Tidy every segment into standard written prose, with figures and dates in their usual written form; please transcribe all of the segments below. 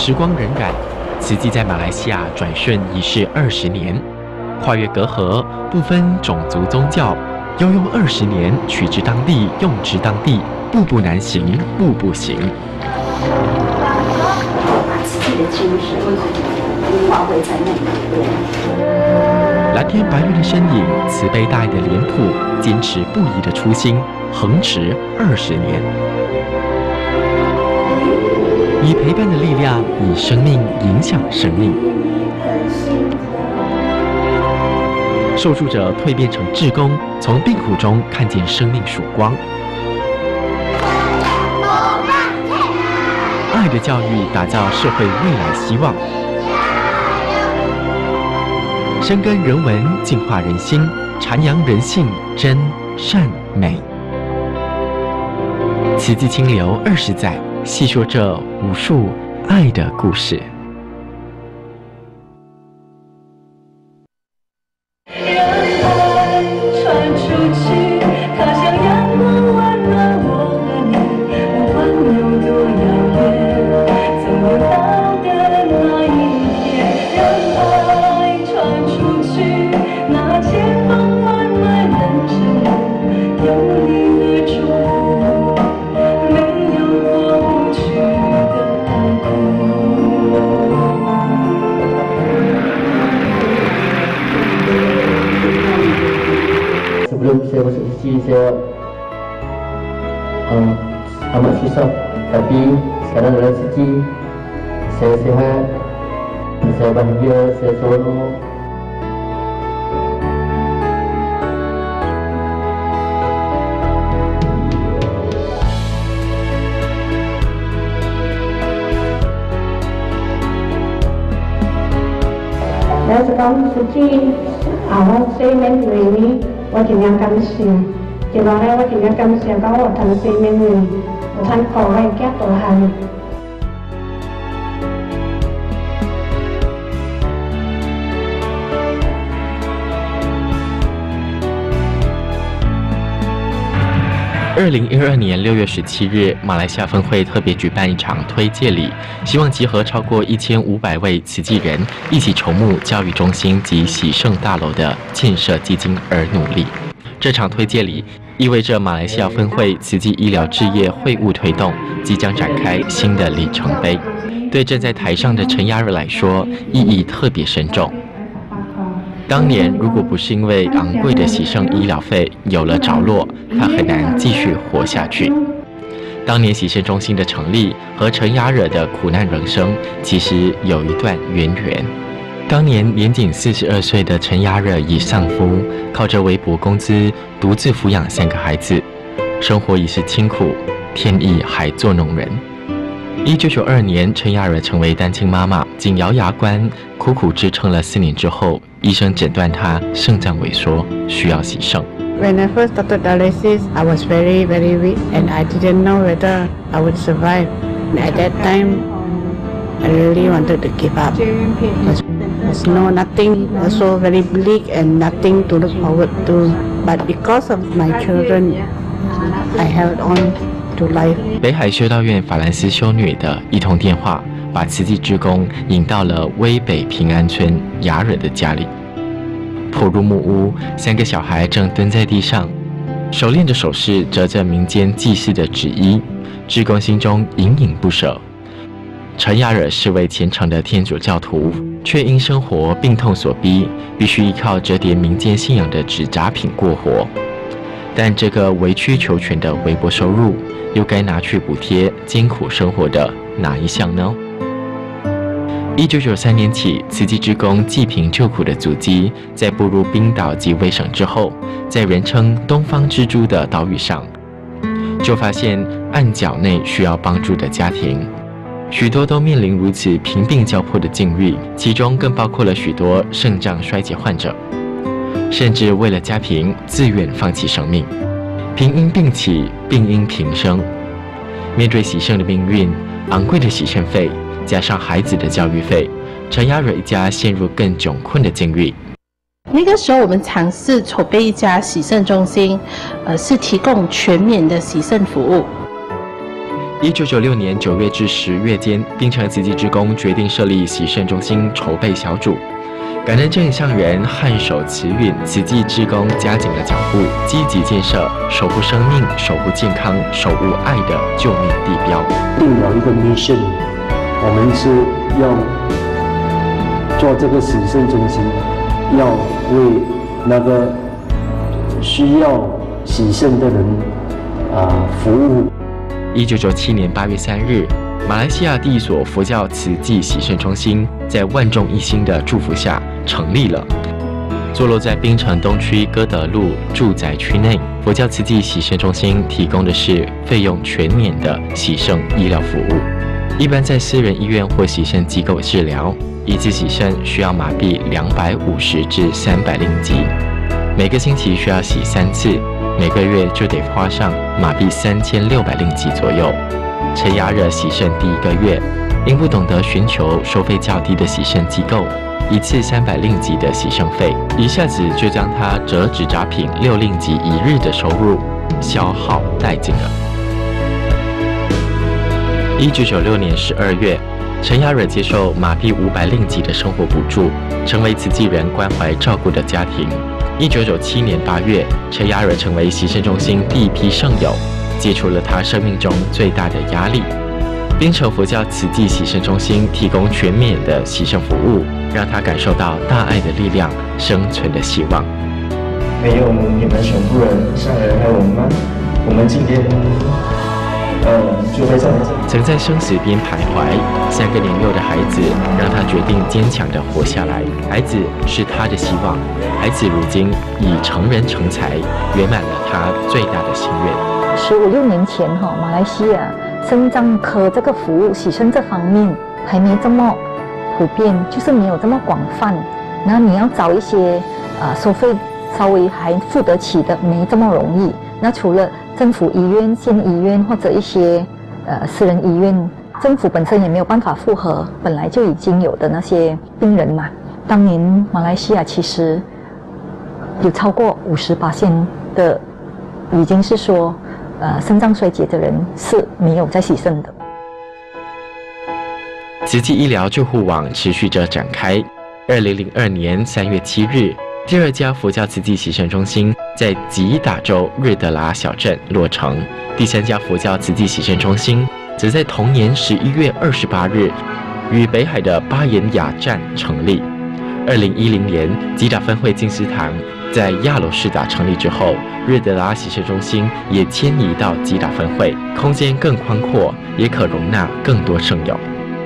时光荏苒，慈济在马来西亚转瞬已是20年，跨越隔阂，不分种族宗教，悠悠20年，取之当地，用之当地，步步难行，步步行。 把慈济的精神发挥在那里。 蓝天白云的身影，慈悲大爱的脸谱，坚持不移的初心，恒持20年。以陪伴的力量，以生命影响生命。受助者蜕变成志工，从病苦中看见生命曙光。爱的教育打造社会未来希望，深耕人文，净化人心，阐扬人性真善美。慈济清流20载，细说这无数爱的故事。 Sebelum saya masuk Suci, saya amat susah. Tapi sekarang dalam Suci, saya sihat, saya bahagia, saya seronok. Saya sekarang Suci, awal saya main ini. 我尽量感谢，接落来我尽量感谢到我同事们，我参考来家大汉。 2012年6月17日，马来西亚分会特别举办一场推介礼，希望集合超过1500位慈济人一起筹募教育中心及喜圣大楼的建设基金而努力。这场推介礼意味着马来西亚分会慈济医疗置业会务推动即将展开新的里程碑。对站在台上的陈雅蕊来说，意义特别深重。当年如果不是因为昂贵的喜圣医疗费有了着落，他很难继续活下去。当年喜圣中心的成立和陈雅蕊的苦难人生其实有一段渊源。当年年仅42岁的陈雅蕊已丧夫，靠着微薄工资独自抚养3个孩子，生活已是清苦，天意还做农人。1992年，陈雅蕊成为单亲妈妈，紧咬牙关，苦苦支撑了4年之后，医生诊断她肾脏萎缩，需要洗肾。 When I first started dialysis, I was very, very weak, and I didn't know whether I would survive. At that time, I really wanted to give up. There's nothing, also very bleak and nothing to look forward to. But because of my children, I held on. 北海修道院法兰斯修女的一通电话，把慈济志工引到了威北平安村雅蕊的家里。破入木屋，3个小孩正蹲在地上，手练着手势，折着民间祭祀的纸衣。志工心中隐隐不舍。陈雅蕊是位虔诚的天主教徒，却因生活病痛所逼，必须依靠折叠民间信仰的纸扎品过活。但这个委曲求全的微薄收入，又该拿去补贴艰苦生活的哪一项呢？1993年起，慈济志工济贫救苦的足迹，在步入冰岛及威省之后，在人称东方之珠的岛屿上，就发现岸角内需要帮助的家庭，许多都面临如此贫病交迫的境遇，其中更包括了许多肾脏衰竭患者，甚至为了家贫自愿放弃生命。贫因病起，病因贫生。面对喜圣的命运，昂贵的喜圣费加上孩子的教育费，陈雅蕊一家陷入更窘困的境遇。 那个时候，我们尝试筹备一家洗肾中心，是提供全免的洗肾服务。 1996年9月至10月间，槟城慈济志工决定设立洗肾中心筹备小组。感恩正向人汉守慈允，慈济志工加紧了脚步，积极建设守护生命、守护健康、守护爱的救命地标。 定了一个 mission， 我们是要做这个洗肾中心，要为那个需要洗肾的人服务。 1997年8月3日，马来西亚第一所佛教慈济洗肾中心在万众一心的祝福下成立了。坐落在槟城东区歌德路住宅区内，佛教慈济洗肾中心提供的是费用全免的洗肾医疗服务。一般在私人医院或洗肾机构治疗，一次洗肾需要马币250至300令吉，每个星期需要洗3次，每个月就得花上马币3600令吉左右。陈雅惹洗肾第1个月，因不懂得寻求收费较低的洗肾机构，一次300令吉的洗肾费，一下子就将他折纸扎品6令吉1日的收入消耗殆尽了。1996年12月，陈雅惹接受马币500令吉的生活补助，成为慈济人关怀照顾的家庭。1997年8月，陈雅惹成为洗肾中心第一批圣友，解除了他生命中最大的压力。槟城佛教慈济洗肾中心提供全免的洗肾服务，让他感受到大爱的力量，生存的希望。 没有你们全部人上来爱我们吗？我们今天就会在这里。 曾在生死边徘徊，3个年幼的孩子让他决定坚强地活下来。孩子是他的希望，孩子如今已成人成才，圆满了他最大的心愿。 15、16年前马来西亚肾脏科这个服务洗肾这方面还没这么普遍，就是没有这么广泛。然后你要找一些收费稍微还付得起的，没这么容易。那除了政府医院、县医院或者一些私人医院，政府本身也没有办法负荷本来就已经有的那些病人嘛。当年马来西亚其实有超过50%的已经是说肾脏衰竭的人是没有在洗肾的。 慈济医疗救护网持续着展开。2002年3月7日，第2家佛教慈济洗肾中心在吉打州瑞德拉小镇落成，第3家佛教慈济洗肾中心则在同年11月28日与北海的巴颜雅站成立。2010年，吉打分会净思堂在亚罗士打成立之后，瑞德拉洗肾中心也迁移到吉打分会，空间更宽阔，也可容纳更多圣友。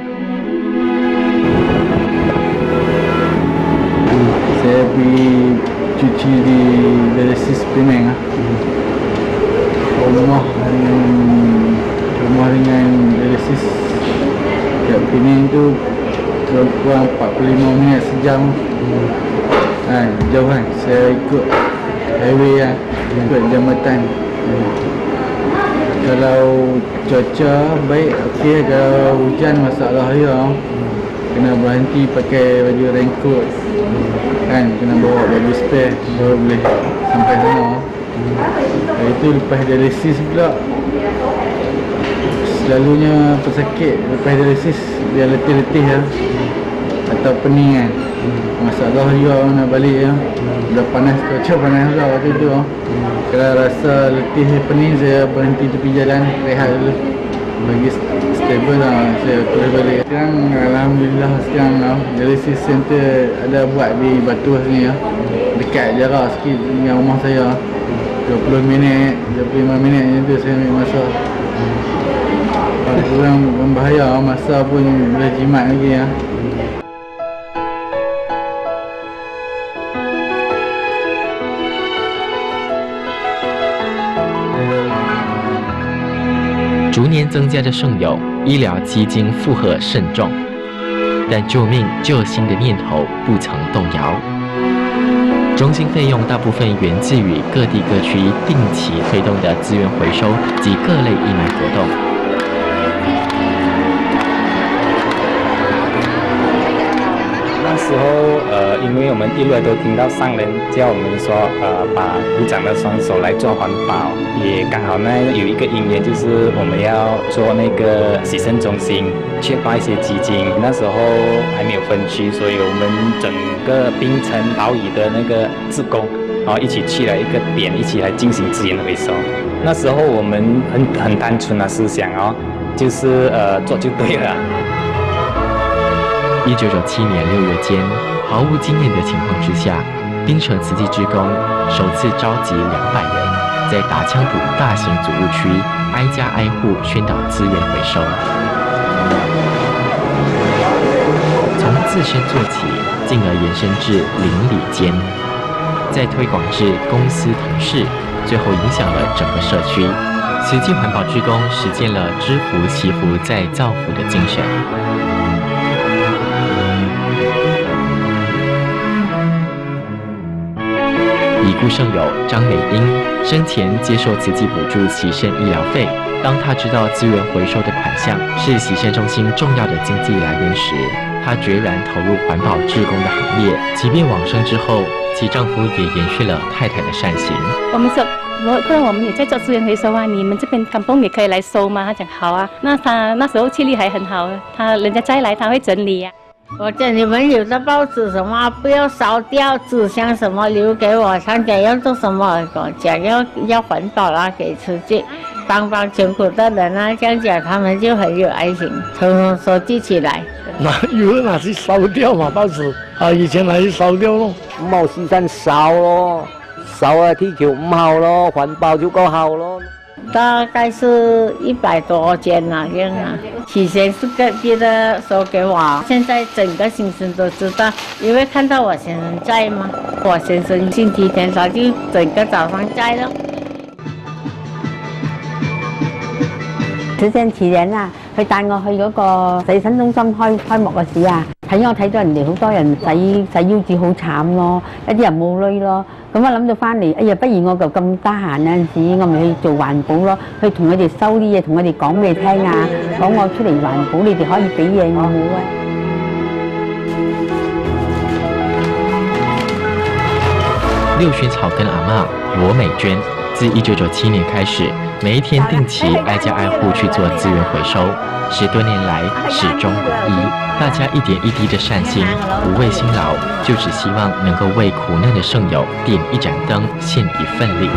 Saya pergi cuci di dialisis Penang. Rumah dengan dialisis kat Penang tu kurang 45 minit sejam. Jauh kan. Saya ikut highway ikut jambatan. Kalau cuaca baik okey, kalau hujan masalah dia. Kena berhenti pakai baju raincoat kan, kena bawa baju spare baru boleh sampai sana. Itu lepas dialisis pula, selalunya pesakit lepas dialisis dia letih-letih atau pening kan. Masalah juga nak balik dah panas, cuaca panas pula waktu tu. Kalau rasa letih pening, saya berhenti tepi jalan, rehat dulu bagi stable lah, saya terus balik. Sekarang alhamdulillah sekarang dialisis center ada buat di Batu sini dekat jarak sikit dengan rumah saya, 20 minit 25 minit tu saya ambil masa. Kurang berbahaya, masa pun boleh jimat lagi . 逐年增加的圣友，医疗基金负荷甚重，但救命救心的念头不曾动摇。中心费用大部分源自于各地各区定期推动的资源回收及各类义卖活动。 那时候因为我们一路都听到上人叫我们说，把鼓掌的双手来做环保，也刚好呢有一个因缘，就是我们要做那个洗肾中心，缺乏一些基金，那时候还没有分区，所以我们整个槟城岛屿的那个志工，一起去了一个点，一起来进行资源回收。那时候我们很单纯的思想就是做就对了。 1997年6月间，毫无经验的情况之下，槟城慈济志工首次召集200人，在打枪埔大型组屋区挨家挨户宣导资源回收。从自身做起，进而延伸至邻里间，再推广至公司同事，最后影响了整个社区。慈济环保志工实践了知福惜福再造福的精神。已故圣友张美英生前接受慈济补助洗肾医疗费，当他知道资源回收的款项是洗肾中心重要的经济来源时，他决然投入环保志工的行列。即便往生之后，其丈夫也延续了太太的善行。 我们说，不然我们也在做资源回收啊，你们这边甘榜也可以来收吗？他讲好啊。那他那时候气力还很好，人家再来他会整理啊。 我叫你们有的报纸什么不要烧掉，纸箱什么留给我，参加要做什么，跟我讲要环保啦，给慈济帮穷苦的人啊，这样讲他们就很有爱心，统统收集起来。 拿去烧掉嘛，报纸以前拿去烧掉咯， 冇时间烧咯，烧啊地球唔好咯，环保就够好咯。 大概是100多件那样啊，起先是隔壁的收给我，现在整个新生都知道，因为看到我先生在嘛，我先生星期天他就整个早上在了。 慈善慈人啊，佢帶我去嗰個洗身中心開幕嘅時啊，睇我睇到人哋好多人洗腰子好慘咯，一啲人冇鐳咯。咁我諗到翻嚟，哎呀，不如我就咁得閒有陣時，我咪去做環保咯，去同佢哋收啲嘢，同佢哋講俾你聽啊，講我出嚟環保，你哋可以俾嘢我冇啊。 六旬草根阿嬷罗美娟，自1997年开始，每一天定期挨家挨户去做资源回收，10多年来始终如一。大家一点一滴的善心，不为辛劳，就只希望能够为苦难的圣友点一盏灯，献一份力。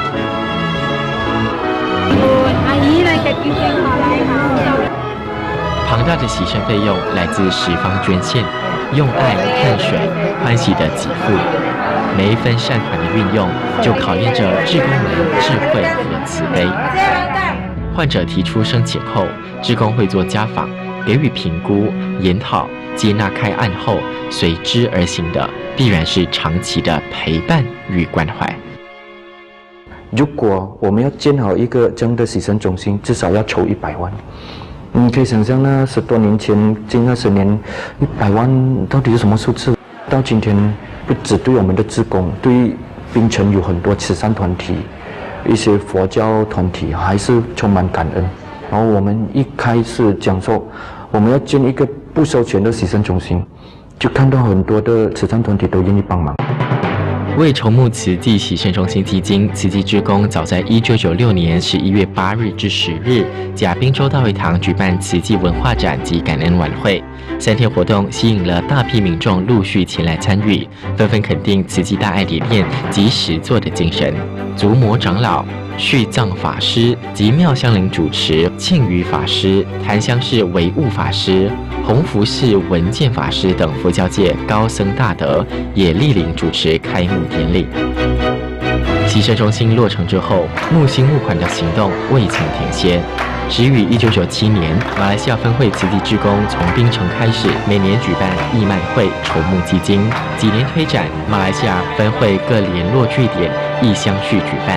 庞大的洗肾费用来自10方捐献，用爱汗水欢喜的给付。每一分善款的运用，就考验着志工们智慧和慈悲。患者提出申请后，志工会做家访，给予评估、研讨、接纳开案后，随之而行的必然是长期的陪伴与关怀。 如果我们要建好一个这样的洗肾中心，至少要筹100万。你可以想象那10多年前，近20年，100万到底是什么数字？到今天，不只对我们的志工，对槟城有很多慈善团体、一些佛教团体，还是充满感恩。然后我们一开始讲说，我们要建一个不收钱的洗肾中心，就看到很多的慈善团体都愿意帮忙。 为筹募慈济洗肾中心基金，慈济志工早在1996年11月8日至10日，甲滨州大会堂举办慈济文化展及感恩晚会。3天活动吸引了大批民众陆续前来参与，纷纷肯定慈济大爱理念及实作的精神。足摩长老、续藏法师及妙香林主持，庆余法师、檀香寺唯悟法师、弘福寺文健法师等佛教界高僧大德也莅临主持开幕典礼。洗肾中心落成之后，募心募款的行动未曾停歇。始于1997年，马来西亚分会慈济志工从槟城开始，每年举办义卖会筹募基金，几年推展，马来西亚分会各联络据点亦相续举办。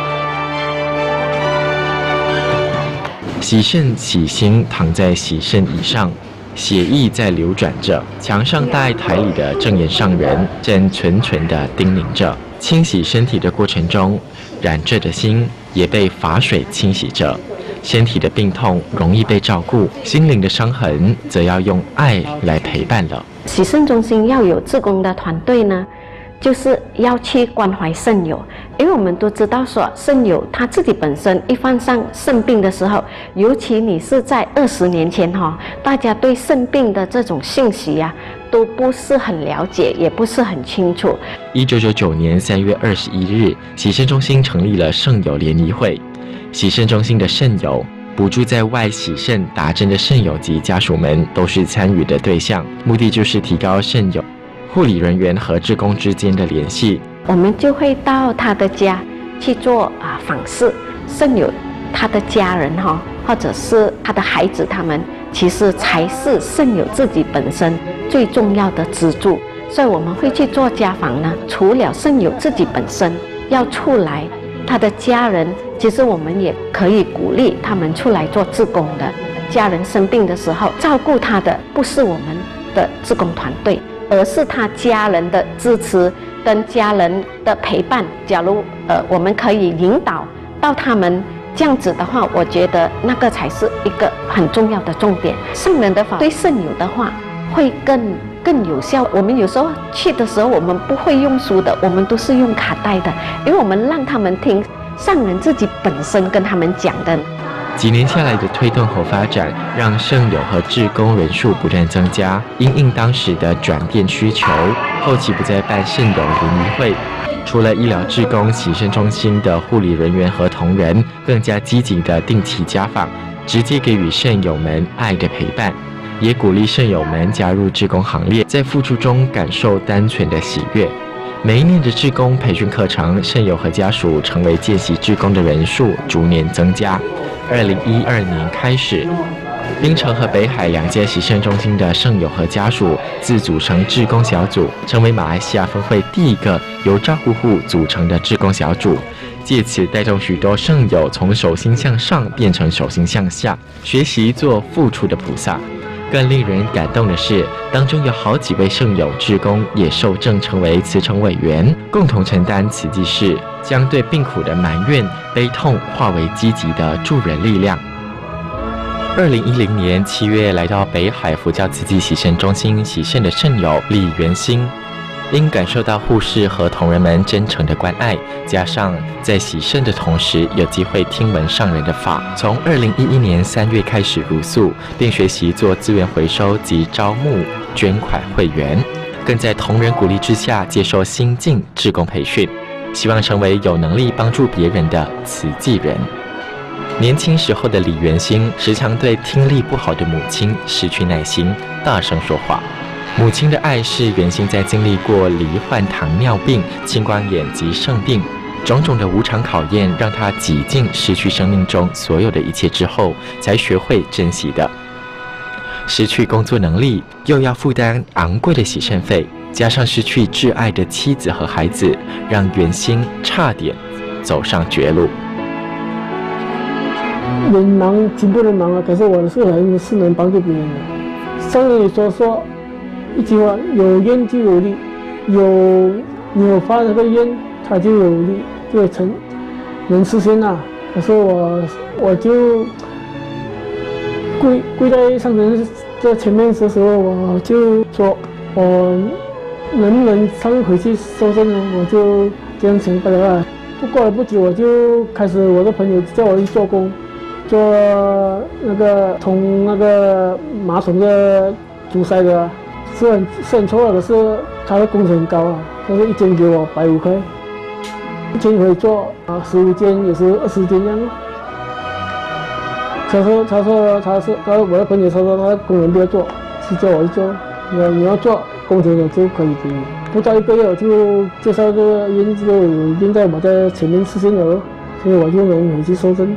洗肾洗心躺在洗肾椅上，血液在流转着，墙上大爱台里的正言上人正纯纯地叮咛着。清洗身体的过程中，染着的心也被法水清洗着。身体的病痛容易被照顾，心灵的伤痕则要用爱来陪伴了。 洗肾中心要有志工的团队呢，就是要去关怀肾友，因为我们都知道说肾友他自己本身一患上肾病的时候，尤其你是在20年前大家对肾病的这种信息都不是很了解，也不是很清楚。 1999年3月21日，洗肾中心成立了肾友联谊会，洗肾中心的肾友、补助在外洗肾打针的肾友及家属们都是参与的对象，目的就是提高肾友、护理人员和志工之间的联系。 我们就会到他的家去做访视，肾友他的家人或者是他的孩子，他们其实才是肾友自己本身最重要的支柱。所以我们会去做家访呢，除了肾友自己本身要出来，他的家人其实我们也可以鼓励他们出来做志工的。家人生病的时候，照顾他的不是我们的志工团队，而是他家人的支持跟家人的陪伴。假如我们可以引导到他们这样子的话，我觉得那个才是一个很重要的重点。上人的法对肾友的话会更有效。我们有时候去的时候，我们不会用书的，我们都是用卡带的，因为我们让他们听上人自己本身跟他们讲的。 几年下来的推动和发展，让肾友和志工人数不断增加。因应当时的转变需求，后期不再办肾友联谊会。除了医疗志工，洗肾中心的护理人员和同仁更加积极的定期家访，直接给予肾友们爱的陪伴，也鼓励肾友们加入志工行列，在付出中感受单纯的喜悦。每一年的志工培训课程，肾友和家属成为见习志工的人数逐年增加。2012年开始，槟城和北海2间洗肾中心的肾友和家属自组成志工小组，成为马来西亚分会第一个由照顾户组成的志工小组，借此带动许多肾友从手心向上变成手心向下，学习做付出的菩萨。更令人感动的是，当中有好几位肾友志工也受证成为慈诚委员，共同承担慈济事，将对病苦的埋怨、悲痛化为积极的助人力量。2010年7月，来到北海佛教慈济洗肾中心洗肾的肾友李元兴，因感受到护士和同仁们真诚的关爱，加上在洗肾的同时有机会听闻上人的法，从2011年3月开始茹素，并学习做资源回收及招募捐款会员，更在同仁鼓励之下接受新进志工培训，希望成为有能力帮助别人的慈济人。年轻时候的李元兴时常对听力不好的母亲失去耐心，大声说话。母亲的爱是元兴在经历过罹患糖尿病、青光眼及肾病种种的无常考验，让他几近失去生命中所有的一切之后，才学会珍惜的。失去工作能力，又要负担昂贵的洗肾费，加上失去挚爱的妻子和孩子，让元兴差点走上绝路。 人忙，挺多人忙啊，可是我是能帮助别人的。上人也说一句话，有愿就有力，你有发这个愿，它就有力，就会能实现啊。可是我就跪在上人这前面的时候，我就说，我能不能上回去收证呢？我就这样想不了啊。过了不久，我就开始我的朋友叫我去做工，做那个通那个马桶的阻塞的。是很错的，可是他的工钱很高啊，他是1间给我150块，1天可以做15间，也是20间这样。他说我的朋友他说他工人不要做，是叫我去做，你要做工钱也就可以给你。不到1个月我就介绍这个烟就有烟在我在前面实现了，所以我就能回去收证。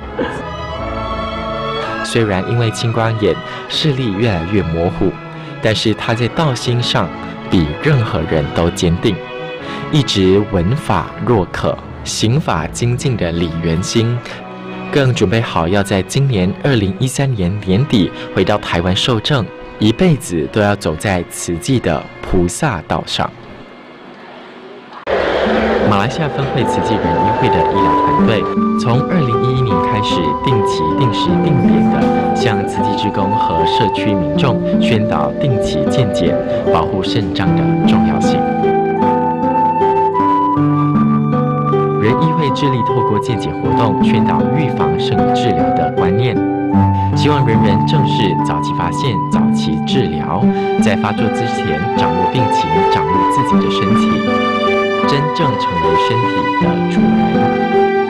虽然因为青光眼视力越来越模糊，但是他在道心上比任何人都坚定，一直闻法若渴、行法精进的李元兴，更准备好要在今年2013年年底回到台湾受证，一辈子都要走在慈济的菩萨道上。马来西亚分会慈济人医会的医疗团队，从2011年开始定期定时定点的向慈济志工和社区民众宣导定期健检、保护肾脏的重要性。人医会致力透过健检活动宣导预防胜于治疗的观念，希望人人正视早期发现、早期治疗，在发作之前掌握病情，掌握自己的身体，真正成为身体的主人。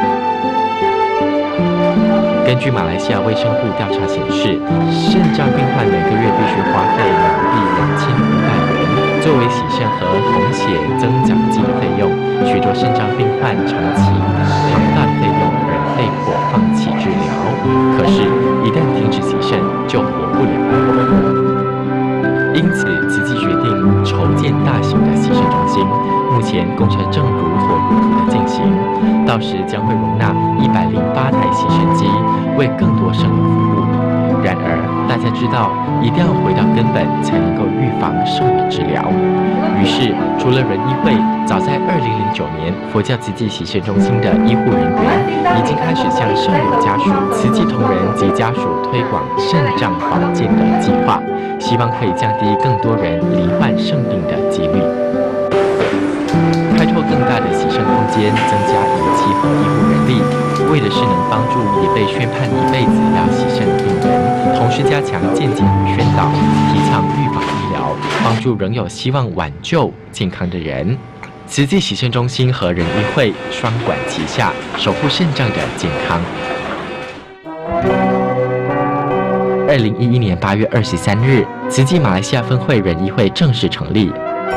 根据马来西亚卫生部调查显示，肾脏病患每个月必须花费人民币2500元作为洗肾和红血增长剂的费用，许多肾脏病患长期庞大的费用而被迫放弃治疗。可是，一旦停止洗肾，就活不了。因此，慈济决定筹建大型的洗肾中心，目前工程正如火如荼的进行，到时将会容纳108台洗肾机，为更多肾友服务。然而，大家知道，一定要回到根本，才能够预防胜于治疗。于是，除了人医会，早在2009年，佛教慈济洗肾中心的医护人员已经开始向肾友家属、慈济同仁及家属推广肾脏保健的计划，希望可以降低更多人罹患肾病的几率。开拓更大的洗肾空间，增加仪器和医护人力，为的是能帮助已被宣判一辈子要洗肾的病人，同时加强健检与宣导，提倡预防医疗，帮助仍有希望挽救健康的人。慈济洗肾中心和人医会双管齐下，守护肾脏的健康。2011年8月23日，慈济马来西亚分会人医会正式成立。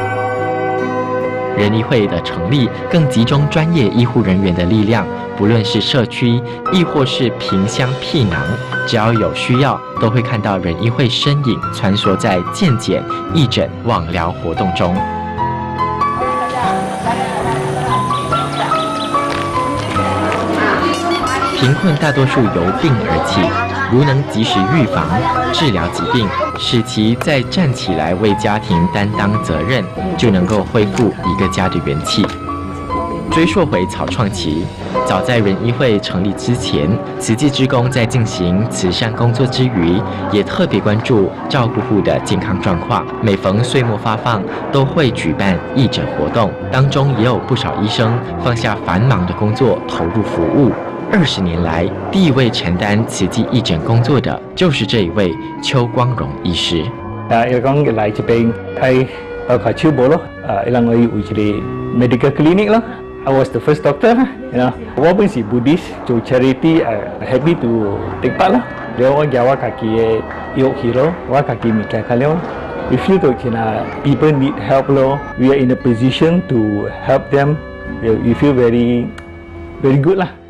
人医会的成立更集中专业医护人员的力量，不论是社区亦或是萍乡僻壤，只要有需要，都会看到人医会身影穿梭在健检、义诊、网疗活动中。贫困大多数由病而起，如能及时预防、治疗疾病，使其再站起来为家庭担当责任，就能够恢复一个家的元气。追溯回草创期，早在人医会成立之前，慈济志工在进行慈善工作之余，也特别关注照顾户的健康状况。每逢岁末发放，都会举办义诊活动，当中也有不少医生放下繁忙的工作，投入服务。20年来，第一位承担慈济义诊工作的，就是这一位邱光荣医師。 我講嚟這邊係開超保咯，ilang我有一 medical clinic 咯。I was the first doctor, you know. 我本是 Buddhist， 做 charity, happy to take part 咯。了我教我自己嘅勇氣咯，我自己咪家下了。We feel that people need help 咯， we are in a position to help them. We feel very good 啦。